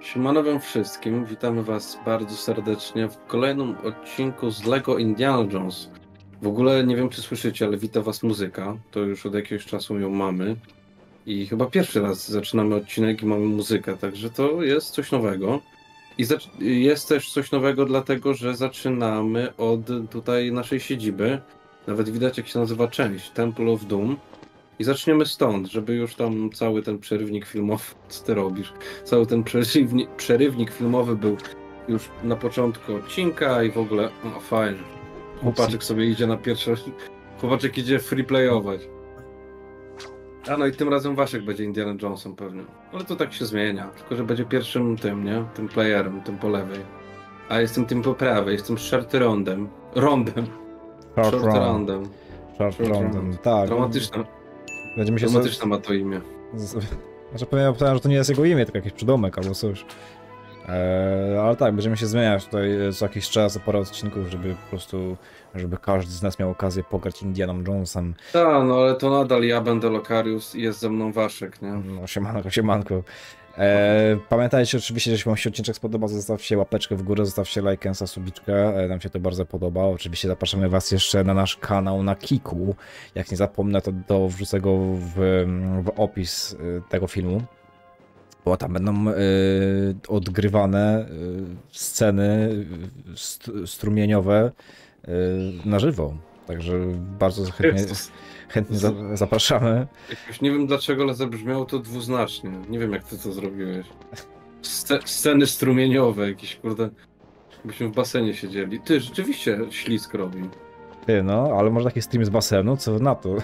Siemano wam wszystkim, witamy was bardzo serdecznie w kolejnym odcinku z LEGO Indiana Jones. W ogóle nie wiem czy słyszycie, ale wita was muzyka, to już od jakiegoś czasu ją mamy. I chyba pierwszy raz zaczynamy odcinek i mamy muzykę, także to jest coś nowego. I jest też coś nowego dlatego, że zaczynamy od tutaj naszej siedziby. Nawet widać jak się nazywa część, Temple of Doom. I zaczniemy stąd, żeby już tam cały ten przerywnik filmowy, co ty robisz? Cały ten przerywnik filmowy był już na początku odcinka i w ogóle, no fajnie. Chłopaczek sobie idzie na pierwsze, chłopaczek idzie freeplayować. A no i tym razem Waszek będzie Indiana Jonesem pewnie. Ale to tak się zmienia, tylko że będzie pierwszym tym, nie? Tym playerem, tym po lewej. A jestem tym po prawej, jestem short roundem. Short roundem. Short roundem, tak. Dramatyczne. Będziemy się Dramatyczne ma to imię. Znaczy powiem, że to nie jest jego imię, tylko jakiś przydomek albo coś. Ale tak, będziemy się zmieniać tutaj co jakiś czas, parę odcinków, żeby po prostu, żeby każdy z nas miał okazję pograć Indianą Jonesem. Tak, no ale to nadal ja będę Lokarius i jest ze mną Waszek, nie? No siemanko. Pamiętajcie oczywiście, że jeśli wam się odcinek spodobał, zostawcie łapeczkę w górę, zostawcie lajkę, subiczkę, nam się to bardzo podoba. Oczywiście zapraszamy was jeszcze na nasz kanał na Kiku. Jak nie zapomnę, to wrzucę go w opis tego filmu. Bo tam będą odgrywane sceny strumieniowe na żywo. Także bardzo chętnie zapraszamy. Jakoś nie wiem dlaczego, ale zabrzmiało to dwuznacznie. Nie wiem jak ty to zrobiłeś. Sceny strumieniowe, jakieś kurde. Byśmy w basenie siedzieli. Ty, rzeczywiście ślizg robi. Ty, no, ale może taki stream z basenu, co na to?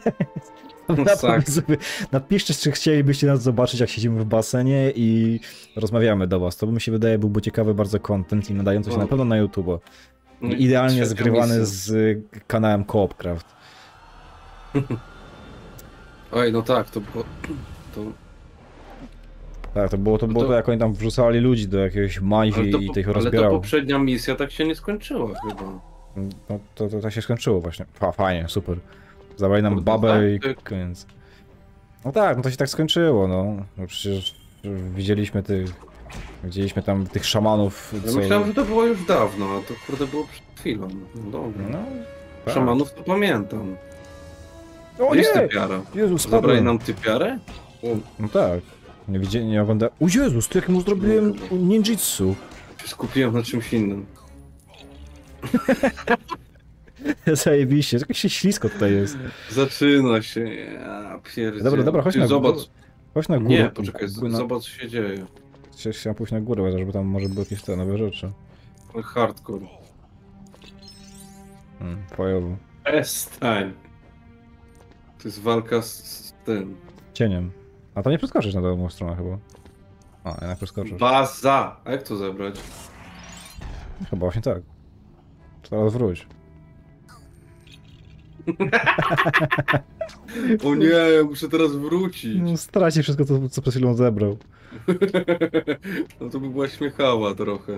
Napiszcie, czy chcielibyście nas zobaczyć, jak siedzimy w basenie i rozmawiamy do was. To mi się wydaje, byłby ciekawy bardzo content i nadający się na pewno na YouTube. Idealnie zgrywany z kanałem Coopcraft. Oj, no tak, to było... Tak, to było jak oni tam wrzucali ludzi do jakiegoś Majwi i tych rozbierał. Ale to poprzednia misja tak się nie skończyła chyba. No to tak się skończyło właśnie. Fajnie, super. Zabrali nam babę i koniec. No tak, no to się tak skończyło, no. No przecież widzieliśmy tam tych szamanów. Ja myślałem, że to było już dawno, a to kurde było przed chwilą. No dobra. No, tak. Szamanów to pamiętam. O jest typiara. Jezus, zabrali nam typiarę? No tak. Nie oglądałem. O Jezus, to jak mu zrobiłem ninjitsu. Skupiłem na czymś innym. Zajebiście, jakieś się ślisko tutaj jest. Zaczyna się, ja pierdzielę. Dobra, chodź na górę. Chodź na górę. Nie, poczekaj, zobacz co się dzieje. Chciałem pójść na górę, żeby tam może były jakieś te nowe rzeczy. Hardcore. Fajowo. Przestań. To jest walka z tym. Cieniem. A to nie przeskoczysz na drugą stronę chyba. A, jednak przeskoczysz. Baza! A jak to zebrać? Chyba właśnie tak. Teraz wróć. O nie, ja muszę teraz wrócić. No, straci wszystko, co przed chwilą zebrał. No to by była śmiechała trochę.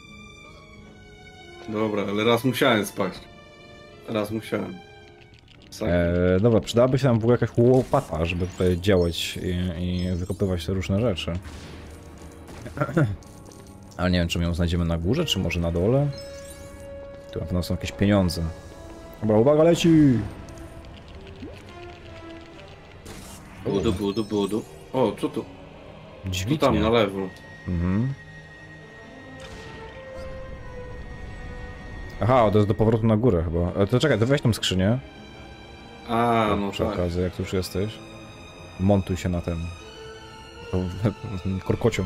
Dobra, ale raz musiałem spaść. Raz musiałem. Dobra, przydałaby się nam w ogóle jakaś łopata, żeby tutaj działać i wykopywać te różne rzeczy. Ale nie wiem, czy my ją znajdziemy na górze, czy może na dole. Tu na pewno są jakieś pieniądze. Dobra, uwaga, leci! Budu. O, co tu? Dźwignia. Tu tam, na lewo. Mhm. Aha, to jest do powrotu na górę chyba. To czekaj, to weź tą skrzynię. A, no przy tak. okazji, jak tu już jesteś. Montuj się na ten... korkocią.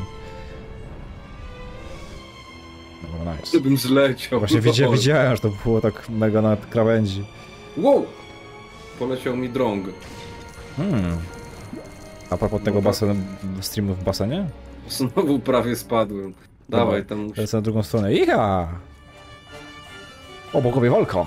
Dobra, nice. Gdybym zleciał. Właśnie widziałem, że to było tak mega na krawędzi. Wow! Poleciał mi drąg. A propos tego streamu w basenie? Znowu prawie spadłem. Dawaj, tam muszę. Lecę na drugą stronę. Iha! O, bogowie walka!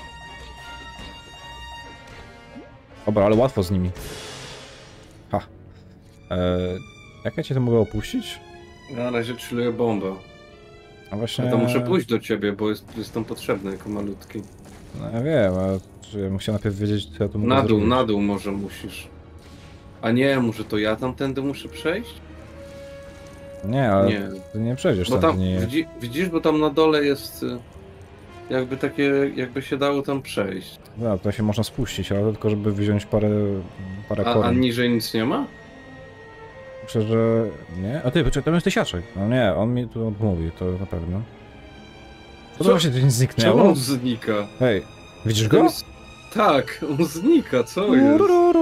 Dobra, ale łatwo z nimi. Ha. Jak ja cię to mogę opuścić? Na razie chilluję bombę. A właśnie... Ja to muszę pójść do ciebie, bo jestem potrzebny jako malutki. No ja wiem, ale ja bym chciał najpierw wiedzieć, co ja tu mogę zrobić. Na dół może musisz. A nie, może to ja tamtędy muszę przejść? Nie, ale Nie. ty nie przejdziesz Bo tam, tam, nie... widzisz, bo tam na dole jest jakby takie, jakby się dało tam przejść. No, to się można spuścić, ale tylko żeby wziąć parę A koron. niżej nic nie ma? Myślę, że... Nie? A ty, poczekaj, tam jest tysiaczek. No nie, on mi tu odmówi, to na pewno. Co to Co? właśnie tu Czemu zniknęło? on znika? Hej, widzisz Tam go? jest- Tak, on znika, co jest?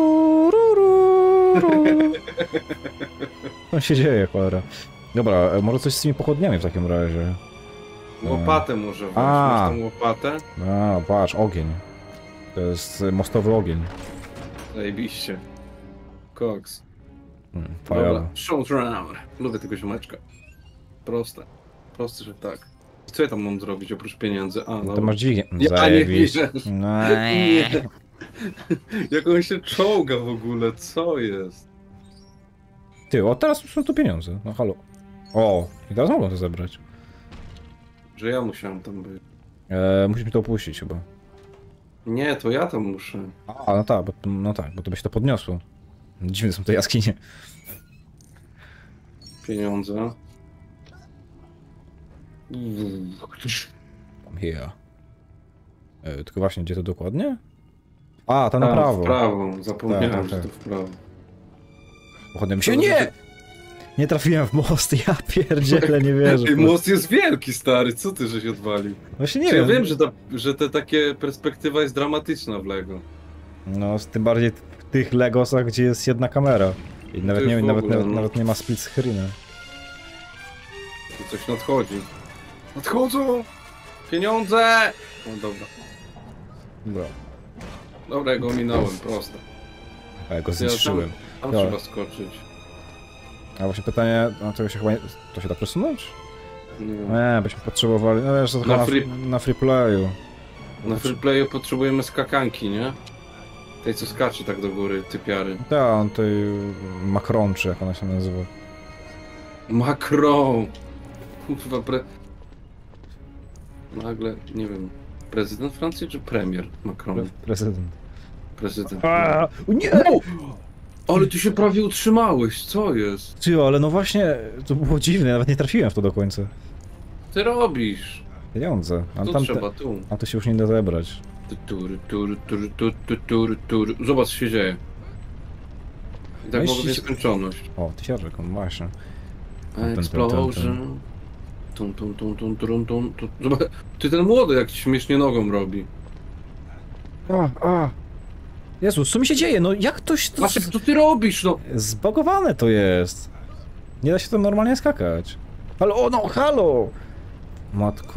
Co się dzieje, cholera? Dobra, może coś z tymi pochodniami w takim razie. Łopatę może weź. A. Masz tam łopatę? A, patrz, ogień. To jest mostowy ogień. Zajebiście. Koks. Fajala. Dobra, shoot round. Lubię tego ziomeczka. Proste. Proste, że tak. Co ja tam mam zrobić oprócz pieniędzy? A, To dobra. masz dźwignię. Ja nie Zajebiście. wiesz. No, Nie. Jak on się czołga w ogóle, co jest? Ty, o teraz są tu pieniądze. No halo. O, i teraz mogą to zebrać. Że ja musiałem tam być. Musisz mi to opuścić chyba. Nie, to ja tam muszę. A, no tak, bo to by się to podniosło. Dziwne są te jaskinie. Pieniądze. Here. Tylko właśnie, gdzie to dokładnie? A, tam na A, prawo. w prawo. Zapomniałem, Tak, że tak. to w prawo. Pochodem się... Nie! Nie trafiłem w most, ja pierdzielę, nie wierzę. Ej, most jest wielki, stary, co ty żeś odwalił? Właśnie nie Czy ja wiem. wiem, że te takie perspektywa jest dramatyczna w Lego. No, tym bardziej w tych Legosach, gdzie jest jedna kamera. I nawet już nie, w nawet, ogóle, nawet, no. nawet nie ma split screena. Tu coś nadchodzi. Nadchodzą! Pieniądze! No dobra. Dobra. Dobra, ja go ominąłem, prosto. A ja go zniszczyłem. Tam Dobra. trzeba skoczyć. A właśnie pytanie, no to się chyba nie... To się da przesunąć? Nie. Nie, byśmy potrzebowali... No wiesz, to Na chyba free- na free playu. Na freeplayu potrzebujemy skakanki, nie? Tej co skacze tak do góry, typiary. Tak, on tej Macron, czy jak ona się nazywa. Macron! Kurwa, Nagle, nie wiem, prezydent Francji czy premier Macron? Prezydent. Prezydent. A, nie! O! Ale ty się prawie utrzymałeś, co jest? Ty, ale no właśnie, to było dziwne, nawet nie trafiłem w to do końca. Ty robisz? Pieniądze. A Tu tam, trzeba, tu. a to się już nie da zebrać. Zobacz, co się dzieje. I tak No i mogę się- nieskończoność. O, tysiaczek, on właśnie. Explosion. Tum, tum, tum, tum, tum, tum, tum. Zobacz, ty ten młody jak śmiesznie nogą robi. A. Jezus, co mi się dzieje? No jak ktoś to... Masz, co ty robisz, no? Zbagowane to jest. Nie da się to normalnie skakać. Ale o no, halo! Matko.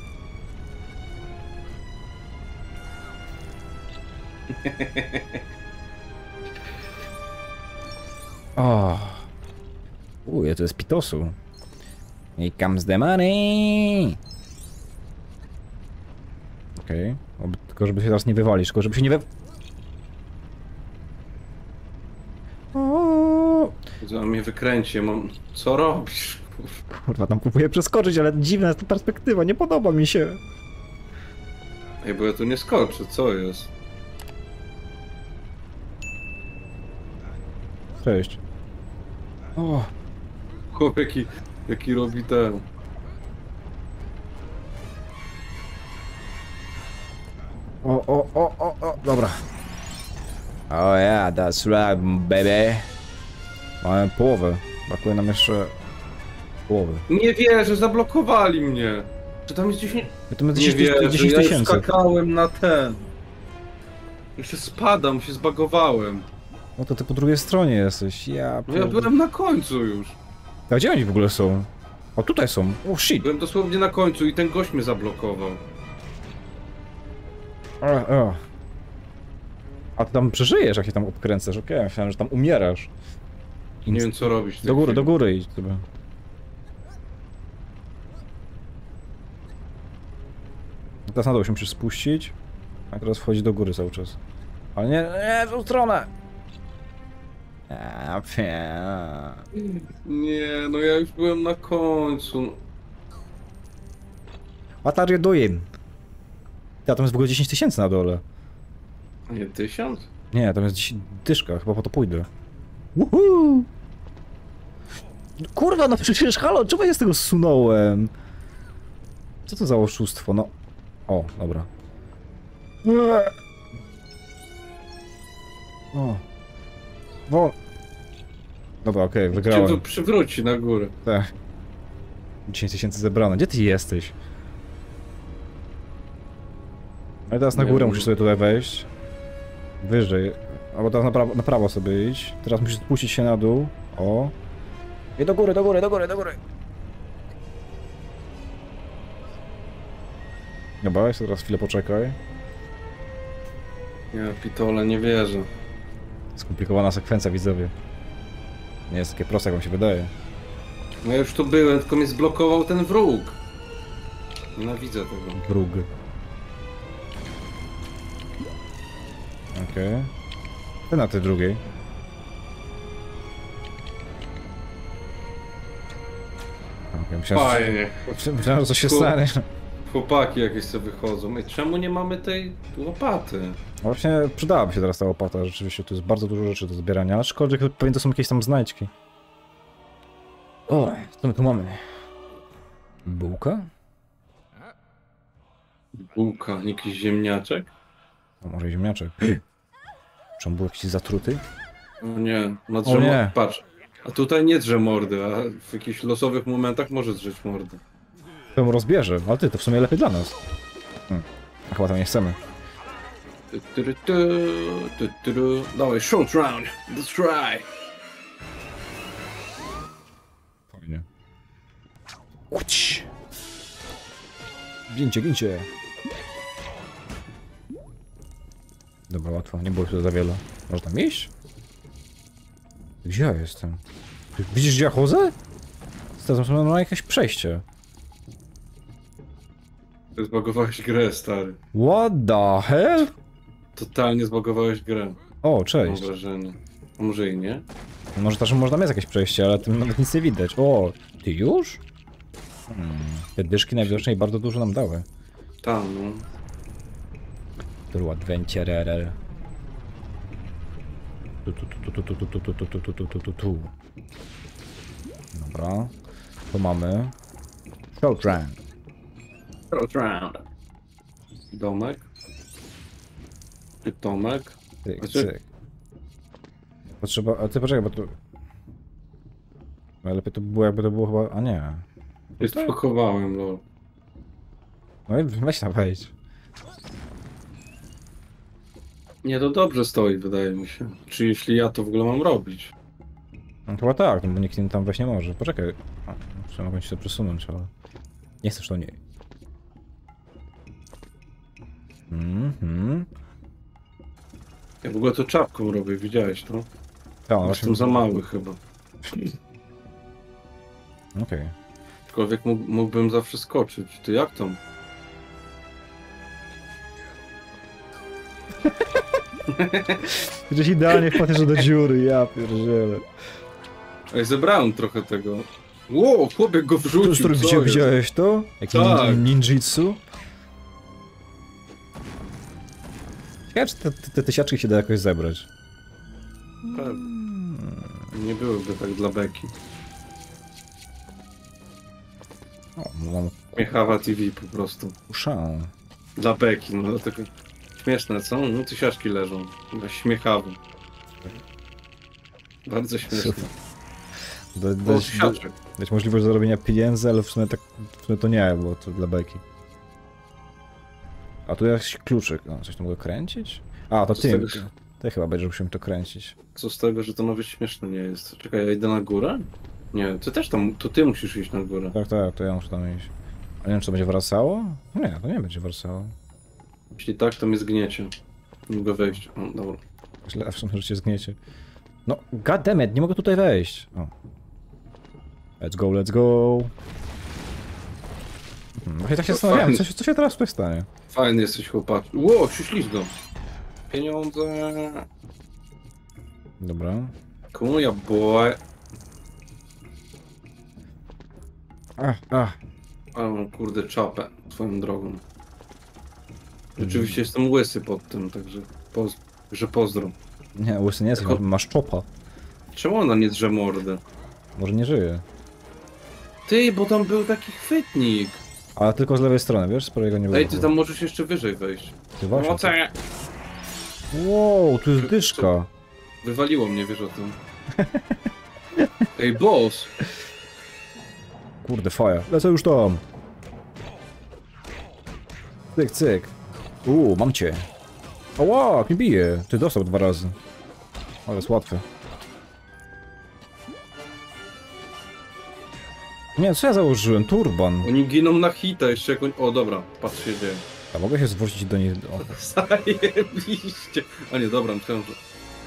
O. Ja to jest pitosu. Here comes the money! Okej. Tylko żeby się teraz nie wywalić, tylko żeby się nie O. Za mnie wykręci, ja mam... Co robisz? Kurwa, tam próbuję przeskoczyć, ale dziwna jest ta perspektywa, nie podoba mi się. Ej, bo ja tu nie skoczę, co jest? Cześć. O, Chłop jaki robi ten... o, dobra. Oh yeah, that's right, baby. Mamy połowę. Brakuje nam jeszcze połowy. Nie wierzę, zablokowali mnie. Czy tam jest 10... To mamy Nie 10 wierzę, 10 ja już tysięcy. skakałem na ten. Ja się spadam, się zbagowałem. No to ty po drugiej stronie jesteś. No ja byłem na końcu już. A gdzie oni w ogóle są? O, tutaj są. O, shit. Byłem dosłownie na końcu i ten gość mnie zablokował. A ty tam przeżyjesz, jak się tam obkręcasz. Okej, myślałem, że tam umierasz. Nie wiem co robić. w tej Do chwili. góry idź sobie. Teraz na dół się musisz spuścić, a teraz wchodzi do góry cały czas. Ale nie, w tą stronę! Nie, no ja już byłem na końcu. What are you doing? Ja, tam jest w ogóle 10 tysięcy na dole. Nie, 1000? Nie, tam jest 10 dyszka, chyba po to pójdę. Woohoo! Kurwa, no przecież halo, czemu ja z tego zsunąłem? Co to za oszustwo, no? O, dobra. O. Wo. Dobra, okej, Cię wygrałem. to przywróci na górę. Tak. 10 000 zebrano. Gdzie ty jesteś? No i teraz na Nie górę wiem. musisz sobie tutaj wejść. Wyżej. Albo teraz na prawo sobie iść. Teraz musisz spuścić się na dół. O. I do góry, do góry, do góry, do góry. Dobra, jeszcze teraz chwilę poczekaj. Ja pitole nie wierzę. Skomplikowana sekwencja, widzowie. Nie jest takie proste, jak wam się wydaje. No ja już tu byłem, tylko mnie zblokował ten wróg. Nienawidzę tego. Brug. Okej. Ty na tej drugiej. Okej, Fajnie. myślałem, że coś się stanie. Chłopaki jakieś sobie wychodzą. Ej, czemu nie mamy tej łopaty? Właśnie przydałaby się teraz ta łopata, rzeczywiście tu jest bardzo dużo rzeczy do zbierania, aczkolwiek pewnie to są jakieś tam znajdźki. O, co my tu mamy? Bułka? Bułka, jakiś ziemniaczek? A może ziemniaczek? Czy on był jakiś zatruty? O nie, ma O drze nie. Patrz. A tutaj nie drze mordy, a w jakichś losowych momentach może drzeć mordy. To ją rozbierze, ale ty, to w sumie lepiej dla nas. A chyba tam nie chcemy. Dawaj, short round. Let's try. Fajnie. Uć! Gincie, gincie! Dobra, łatwo, nie było tu za wiele. Może tam iść? Gdzie ja jestem? Ty widzisz, gdzie ja chodzę? Teraz mam jakieś przejście. Zbagowałeś grę, stary. What the hell? Totalnie zbagowałeś grę. O, Mam cześć. wrażenie. A może i nie? Może też można mieć jakieś przejście, ale tym nawet nic nie widać. O, ty już? Te dyszki najwidoczniej bardzo dużo nam dały. Tam, no. True Adventure. Tu. Dobra. Tu mamy. Short round. Short round. Domek. Domek. Cyk, Znaczy- cyk. Potrzeba. A ty poczekaj, bo tu. No lepiej to było, jakby to było chyba. A nie. Jest pochowałem, lol. No i weź tam wejdź. Nie, to dobrze stoi, wydaje mi się. Czy jeśli ja to w ogóle mam robić? No chyba tak, no bo nikt tam wejść nie może. Poczekaj. A, no, mogę się to przesunąć, ale. Nie chcesz to nie. Ja w ogóle to czapką robię, widziałeś to? Tak, no Jestem za mały chyba. Okej. Aczkolwiek mógłbym zawsze skoczyć. Ty jak tam? Gdzieś idealnie wpadniesz do dziury, ja pierdzielę. Ej, zebrałem trochę tego. Ło, chłopiek go wrzucił, co jest? Widziałeś to? Jaki Tak. ninjitsu? Ciekawe, czy te tysiaczki się da jakoś zebrać. Nie byłyby tak dla beki. O, mam Śmiechawa TV po prostu. uszą. Dla beki, no dlatego... Śmieszne, co? No tysiaczki leżą. Śmiechawy. Bardzo śmieszne. O, tysiaczek. Dać możliwość zarobienia pieniędzy, ale w sumie to nie, bo to dla beki. A tu jakiś kluczyk. No, coś tu mogę kręcić? A, to Co z ty. tego? Ty chyba będziesz musiał to kręcić. Co z tego, że to nawet śmieszne nie jest? Czekaj, ja idę na górę? Nie, ty też tam, to ty musisz iść na górę. Tak, tak, to ja muszę tam iść. A nie wiem, czy to będzie wracało? Nie, to nie będzie wracało. Jeśli tak, to mnie zgniecie. Nie mogę wejść. O, dobra. Źle, w sumie, że cię zgniecie. No, goddammit, nie mogę tutaj wejść. O. Let's go, let's go. Właśnie tak się zastanawiałem, co się teraz tutaj stanie? Fajny jesteś chłopak. Ło, się ślizgam. Pieniądze. Dobra. Komunia boy. Ach. Ale mam kurde czapę swoją drogą. Rzeczywiście jestem łysy pod tym, także pozdro. Nie, łysy nie jest, masz czopa. Czemu ona nie drze mordy? Może nie żyje. Ty, bo tam był taki chwytnik. Ale tylko z lewej strony, wiesz? Z prawego nie było. Ej, ty tam możesz jeszcze wyżej wejść. Ty właśnie. Pomocy! Wow, tu jest dyszka. Wywaliło mnie, wiesz o tym. Ej, boss! Kurde, faja. Lecę już tam. Cyk, cyk. Mam cię. Ała, jak mi bije. Ty dostał 2 razy. Ale jest łatwe. Nie, co ja założyłem? Turban. Oni giną na hita jeszcze jak oni... O, dobra, patrz się dzieje. A mogę się zwrócić do niej... O. Zajebiście. A nie, dobra, myślałem, że...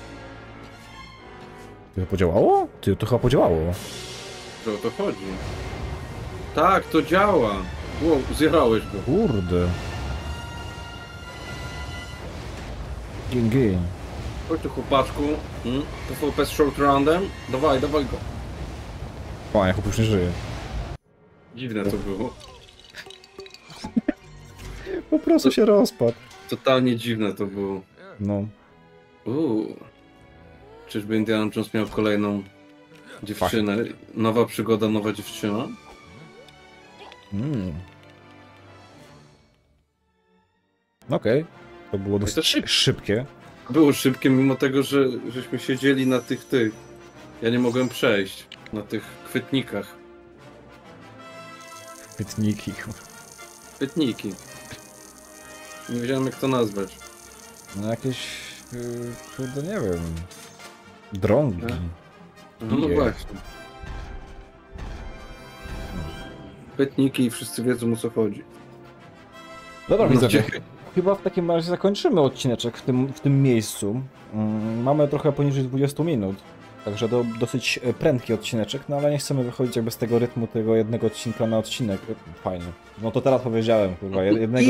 To podziałało? Ty, to chyba podziałało. Że o to chodzi. Tak, to działa. Wow, zjarałeś go. Kurde. Gin. Chodź tu, chłopaczku. PvP z short roundem. Dawaj, dawaj go. Panie, chłop już nie żyje. Dziwne to było. Po prostu się rozpadł. Totalnie dziwne to było. No. Czyżby Indiana Jones miał kolejną dziewczynę? Nowa przygoda, nowa dziewczyna? Okej. To było dosyć szybkie. Było szybkie, mimo tego, że żeśmy siedzieli na tych. Ja nie mogłem przejść. Na tych chwytnikach. Pytniki. Chwytniki. Nie wiedziałem jak to nazwać. No jakieś... kurde, nie wiem. Drągi. No właśnie. Chwytniki i wszyscy wiedzą o co chodzi. Dobra, No, widzowie. Chyba w takim razie zakończymy odcineczek w tym miejscu. Mamy trochę poniżej 20 minut. Także to dosyć prędki odcineczek, no ale nie chcemy wychodzić jakby z tego rytmu tego jednego odcinka na odcinek. Fajnie. No to teraz powiedziałem, kurwa,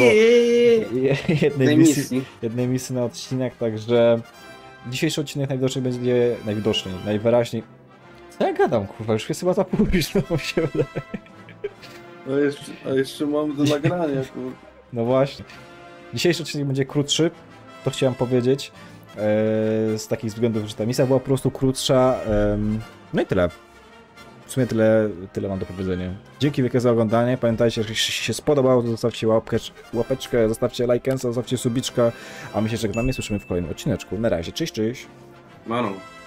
jednej misji na odcinek, także dzisiejszy odcinek najwyraźniej. Co ja gadam, kurwa, już jest chyba za późno, się wydaje. A jeszcze mamy do nagrania, kurwa. No właśnie. Dzisiejszy odcinek będzie krótszy, to chciałem powiedzieć. Z takich względów, że ta misja była po prostu krótsza. No i tyle. W sumie tyle mam do powiedzenia. Dzięki wielkie za oglądanie. Pamiętajcie, jeśli się spodobało, to zostawcie łapeczkę, zostawcie lajkensa, zostawcie subiczka. A my się żegnamy i słyszymy w kolejnym odcineczku. Na razie, cześć, cześć. Mano.